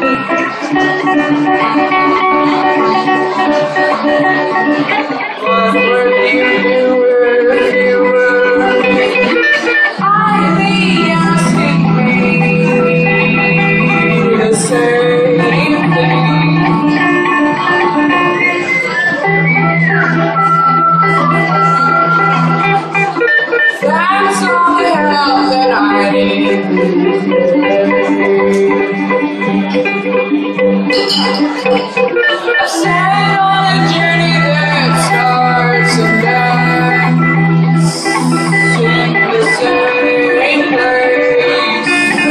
Set on a journey that starts and ends in the same place.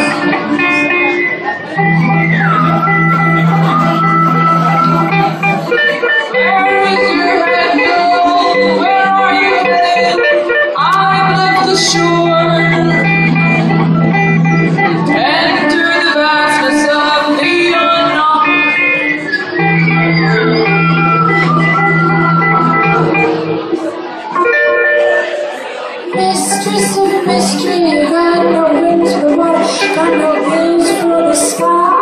Where is your head go? Where are you headed? I've left the shore. Enter the vastness of the unknown. Mistress of mystery, got no wings for water, got no wings for the sky.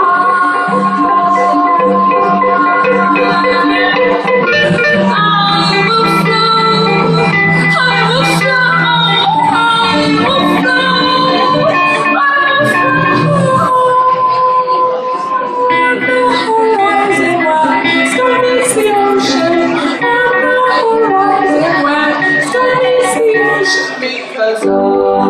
I will flow, I will flow, I will flow, I will flow. And the horizon wide, sky meets the ocean. And the horizon wide, sky meets the ocean. Because